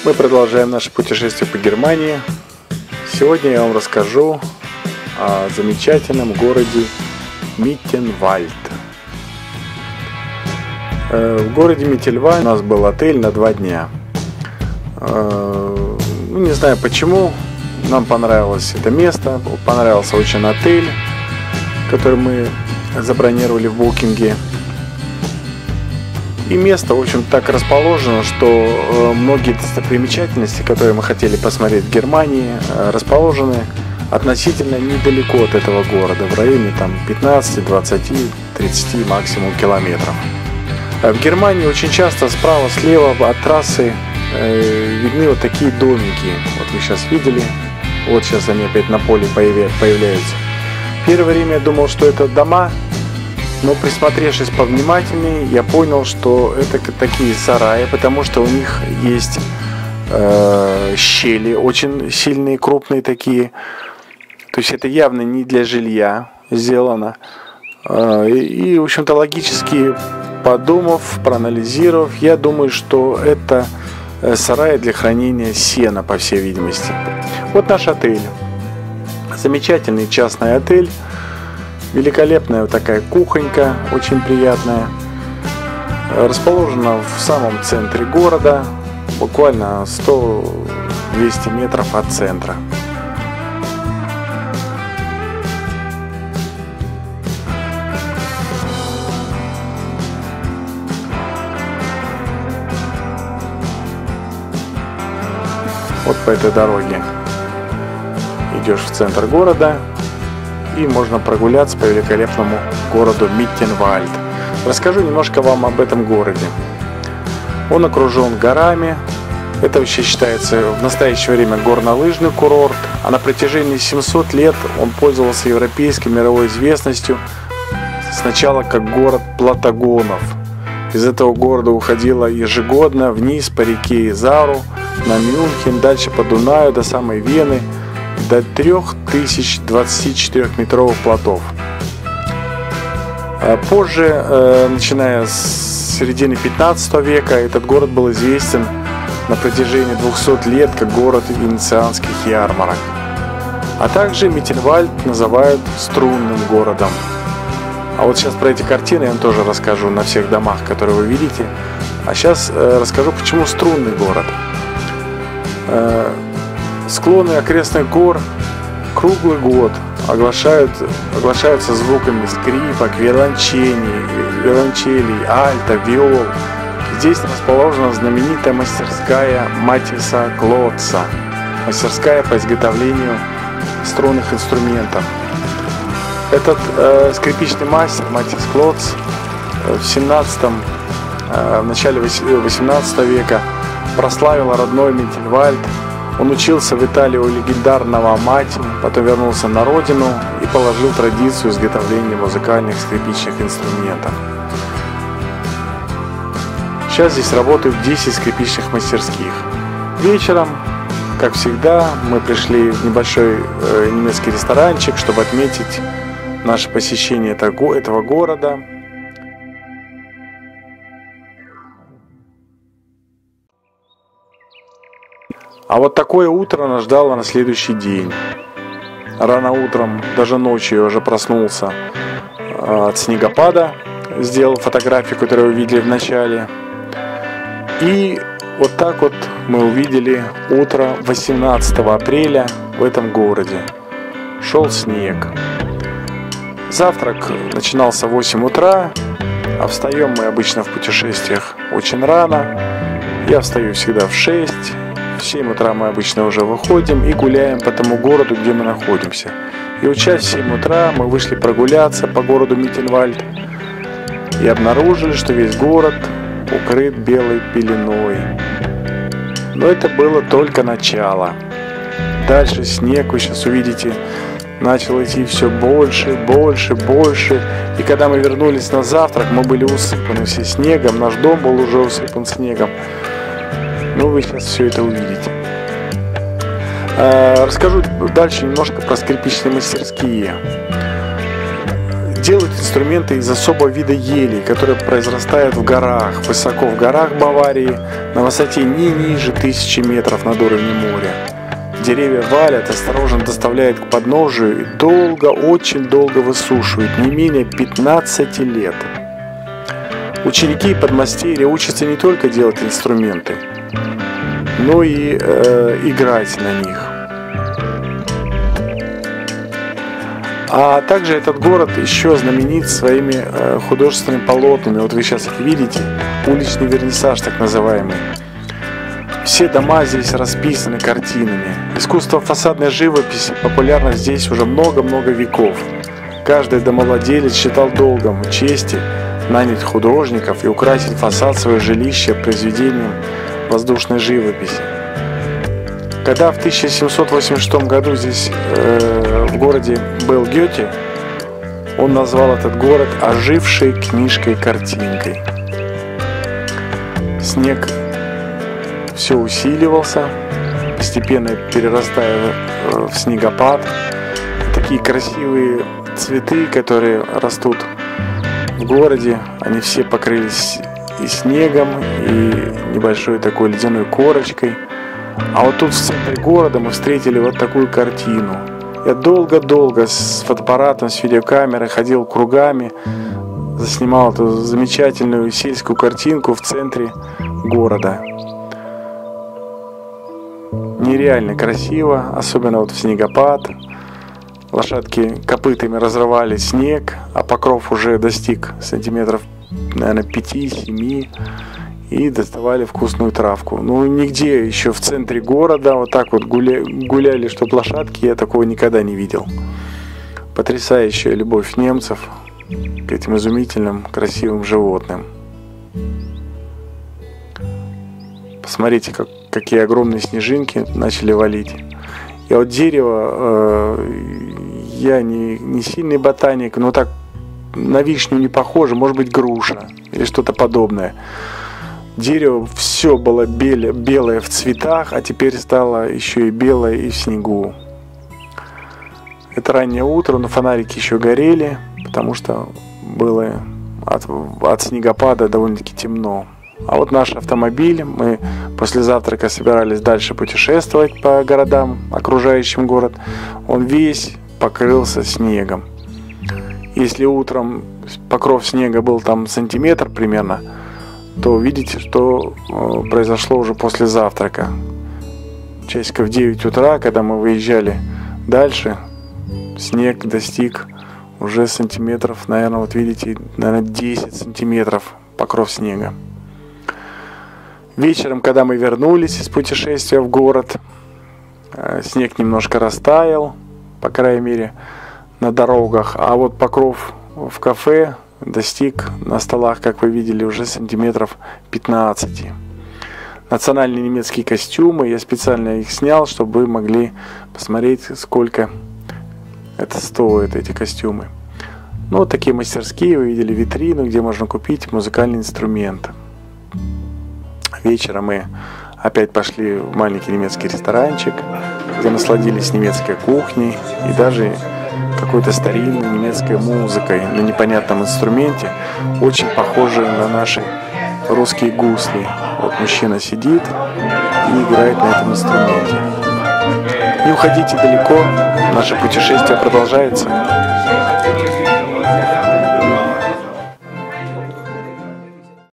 Мы продолжаем наше путешествие по Германии. Сегодня я вам расскажу о замечательном городе Миттенвальд. В городе Миттенвальд у нас был отель на 2 дня. Не знаю почему, нам понравилось это место, понравился очень отель, который мы забронировали в букинге. И место, в общем, так расположено, что многие достопримечательности, которые мы хотели посмотреть в Германии, расположены относительно недалеко от этого города, в районе 15, 20, 30 максимум километров. В Германии очень часто справа, слева от трассы видны вот такие домики. Вот вы сейчас видели, вот сейчас они опять на поле появляются. Первое время я думал, что это дома. Но присмотревшись повнимательнее, я понял, что это такие сараи, потому что у них есть щели очень сильные, крупные такие. То есть это явно не для жилья сделано. И в общем-то, логически подумав, проанализировав, я думаю, что это сараи для хранения сена, по всей видимости. Вот наш отель. Замечательный частный отель. Великолепная вот такая кухонька, очень приятная. Расположена в самом центре города, буквально 100-200 метров от центра. Вот по этой дороге идешь в центр города, и можно прогуляться по великолепному городу Миттенвальд. Расскажу немножко вам об этом городе. Он окружен горами. Это вообще считается в настоящее время горнолыжный курорт. А на протяжении 700 лет он пользовался европейской мировой известностью. Сначала как город платагонов. Из этого города уходило ежегодно вниз по реке Изару, на Мюнхен, дальше по Дунаю до самой Вены, до 3024-метровых плотов. Позже, начиная с середины 15 века, этот город был известен на протяжении 200 лет как город венецианских ярмарок. А также Миттенвальд называют струнным городом. А вот сейчас про эти картины я вам тоже расскажу на всех домах, которые вы видите. А сейчас расскажу, почему струнный город. Склоны окрестных гор круглый год оглашаются звуками скрипок, виолончелей, альта, виол. Здесь расположена знаменитая мастерская Матиса Клотца, мастерская по изготовлению струнных инструментов. Этот скрипичный мастер Матис Клотц в начале 18 века прославил родной Миттенвальд. Он учился в Италии у легендарного Амати, потом вернулся на родину и положил традицию изготовления музыкальных скрипичных инструментов. Сейчас здесь работают 10 скрипичных мастерских. Вечером, как всегда, мы пришли в небольшой немецкий ресторанчик, чтобы отметить наше посещение этого города. А вот такое утро нас ждало на следующий день. Рано утром, даже ночью я уже проснулся от снегопада, сделал фотографию, которую вы видели в начале. И вот так вот мы увидели утро 18 апреля в этом городе. Шел снег. Завтрак начинался в 8 утра, а встаем мы обычно в путешествиях очень рано. Я встаю всегда в 6. В 7 утра мы обычно уже выходим и гуляем по тому городу, где мы находимся. И вот сейчас в 7 утра мы вышли прогуляться по городу Миттенвальд и обнаружили, что весь город укрыт белой пеленой. Но это было только начало. Дальше снег, вы сейчас увидите, начал идти все больше, больше, больше. И когда мы вернулись на завтрак, мы были усыпаны все снегом. Наш дом был уже усыпан снегом. Ну, вы сейчас все это увидите. Расскажу дальше немножко про скрипичные мастерские. Делают инструменты из особого вида ели, которые произрастают в горах, высоко в горах Баварии, на высоте не ниже 1000 метров над уровнем моря. Деревья валят, осторожно доставляют к подножию и долго, очень долго высушивают, не менее 15 лет. Ученики и подмастерья учатся не только делать инструменты, но и играть на них. А также этот город еще знаменит своими художественными полотнами. Вот вы сейчас их видите, уличный вернисаж так называемый. Все дома здесь расписаны картинами. Искусство фасадной живописи популярно здесь уже много-много веков. Каждый домовладелец считал долгом чести нанять художников и украсить фасад своего жилища произведением воздушной живописи. Когда в 1786 году здесь в городе был Гёте, он назвал этот город ожившей книжкой-картинкой. Снег все усиливался, постепенно перерастая в снегопад. Такие красивые цветы, которые растут в городе, они все покрылись и снегом, и небольшой такой ледяной корочкой. А вот тут в центре города мы встретили вот такую картину. Я долго-долго с фотоаппаратом, с видеокамерой ходил кругами, заснимал эту замечательную сельскую картинку в центре города. Нереально красиво, особенно вот в снегопад. Лошадки копытами разрывали снег, а покров уже достиг сантиметров, наверное, 5-7, и доставали вкусную травку. Ну, нигде еще в центре города вот так вот гуляли, чтоб лошадки, я такого никогда не видел. Потрясающая любовь немцев к этим изумительным, красивым животным. Посмотрите, какие огромные снежинки начали валить. И вот дерево, я не сильный ботаник, но так на вишню не похоже, может быть груша или что-то подобное. Дерево все было белое в цветах, а теперь стало еще и белое и в снегу. Это раннее утро, но фонарики еще горели, потому что было от снегопада довольно-таки темно. А вот наш автомобиль, мы после завтрака собирались дальше путешествовать по городам, окружающим город, он весь покрылся снегом. Если утром покров снега был там сантиметр примерно, то видите, что произошло уже после завтрака. Часиков в 9 утра, когда мы выезжали дальше, снег достиг уже сантиметров, наверное, вот видите, наверное, 10 сантиметров покров снега. Вечером, когда мы вернулись из путешествия в город, снег немножко растаял, по крайней мере, на дорогах, а вот покров в кафе достиг на столах, как вы видели, уже сантиметров 15. Национальные немецкие костюмы, я специально их снял, чтобы вы могли посмотреть, сколько это стоит, эти костюмы. Ну, вот такие мастерские, вы видели витрину, где можно купить музыкальный инструмент. Вечером мы опять пошли в маленький немецкий ресторанчик, где насладились немецкой кухней и даже какой-то старинной немецкой музыкой на непонятном инструменте, очень похожей на наши русские гусли. Вот мужчина сидит и играет на этом инструменте. Не уходите далеко, наше путешествие продолжается.